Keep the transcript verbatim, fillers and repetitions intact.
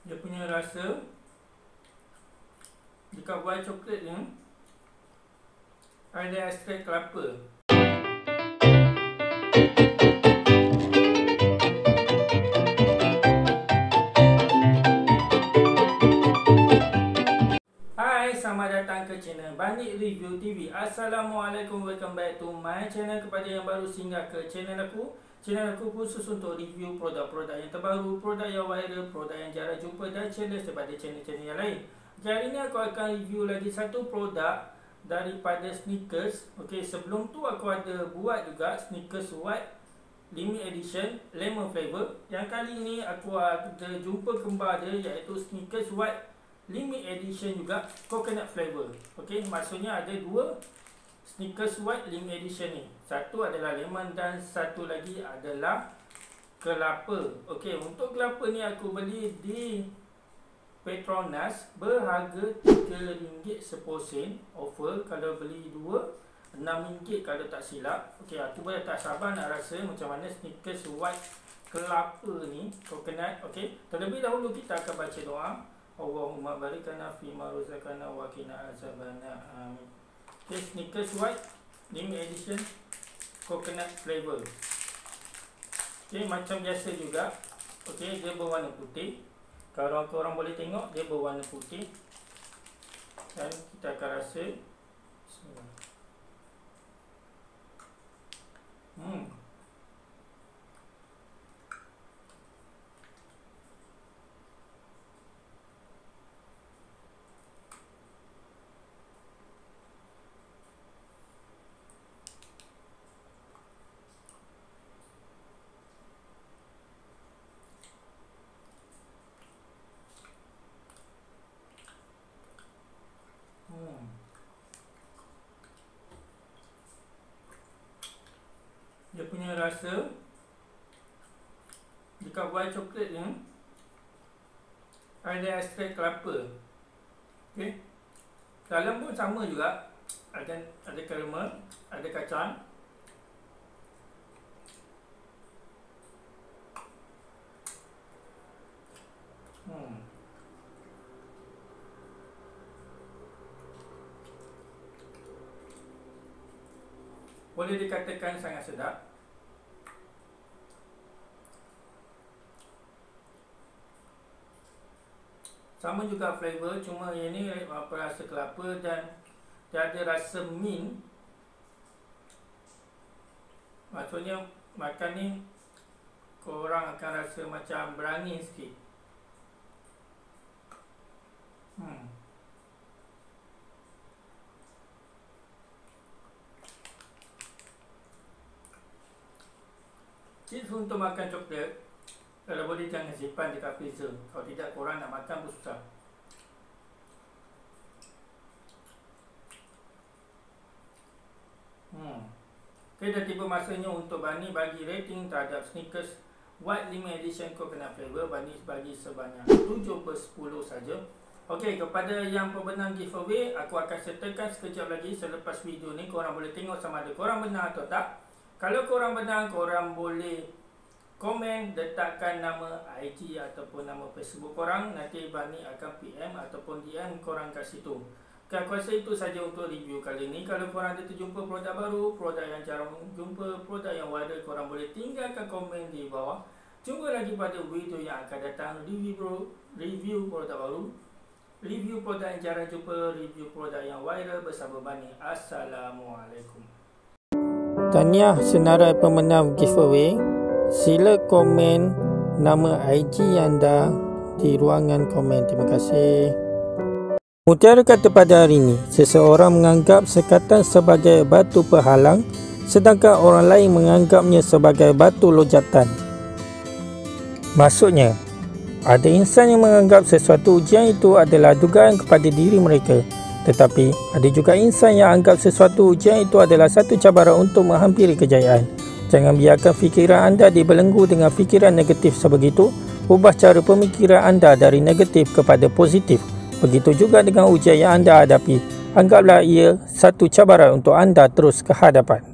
Dia punya rasa dekat buah coklat ni ada ekstrak kelapa. Hai, selamat datang ke channel Bani Review T V. Assalamualaikum, welcome back to my channel. Kepada yang baru singgah ke channel aku, channel aku khusus untuk review produk-produk yang terbaru, produk yang viral, produk yang jarang jumpa dan challenge daripada channel-channel yang lain. Okay, hari ni aku akan review lagi satu produk daripada sneakers. Okay, sebelum tu aku ada buat juga sneakers white limited edition lemon flavor. Yang kali ni aku ada jumpa kembar dia, iaitu sneakers white limited edition juga coconut flavor. Okay, maksudnya ada dua sneakers white limited edition ni. Satu adalah lemon dan satu lagi adalah kelapa. Okay, untuk kelapa ni aku beli di Petronas berharga tiga ringgit seposen offer. Kalau beli dua, enam ringgit kalau tak silap. Okey, aku boleh tak sabar nak rasa macam mana sneakers white kelapa ni, coconut. Okey, terlebih dahulu kita akan baca doa. Allahumma barikana fi ma razaqana wa qina azabana. Amin. Okey, sneakers white limited edition coconut flavor. Okey, macam biasa juga. Okey, dia berwarna putih. Kalau korang boleh tengok, dia berwarna putih. Dan kita akan rasa. Hmm. Hmm. Dia punya rasa dekat buah coklat ni ada ekstrak kelapa. Okey, dalam pun sama juga, ada ada karamel, ada kacang. Hmm. Boleh dikatakan sangat sedap. Sama juga flavor, cuma yang ni apa, rasa kelapa dan dia ada rasa mint. Maksudnya makan ni korang akan rasa macam berangin sikit. Hmm. Tips untuk makan coklat, kalau boleh jangan simpan dekat freezer. Kalau tidak, korang nak makan pun susah. Hmm. Okay, dah tiba masanya untuk Bani bagi rating terhadap sneakers white limited edition coconut flavor. Bani bagi sebanyak tujuh per sepuluh saja. Okey, kepada yang pemenang giveaway, aku akan sertakan sekejap lagi selepas video ni. Korang boleh tengok sama ada korang benar atau tak. Kalau korang benar, korang boleh komen, letakkan nama I G ataupun nama Facebook korang. Nanti Bani akan P M ataupun D M korang kat situ. Okay, aku rasa itu saja untuk review kali ni. Kalau korang ada terjumpa produk baru, produk yang jarang jumpa, produk yang viral, korang boleh tinggalkan komen di bawah. Jumpa lagi pada video yang akan datang. Review, bro, review produk baru, review produk yang jarang jumpa, review produk yang viral bersama Bani. Assalamualaikum. Tahniah senarai pemenang giveaway. Sila komen nama I G anda di ruangan komen. Terima kasih. Mutiara kata pada hari ini, seseorang menganggap sekatan sebagai batu penghalang, sedangkan orang lain menganggapnya sebagai batu lojatan. Maksudnya, ada insan yang menganggap sesuatu ujian itu adalah dugaan kepada diri mereka. Tetapi, ada juga insan yang anggap sesuatu ujian itu adalah satu cabaran untuk menghampiri kejayaan. Jangan biarkan fikiran anda dibelenggu dengan fikiran negatif sebegitu. Ubah cara pemikiran anda dari negatif kepada positif. Begitu juga dengan ujian yang anda hadapi. Anggaplah ia satu cabaran untuk anda terus ke hadapan.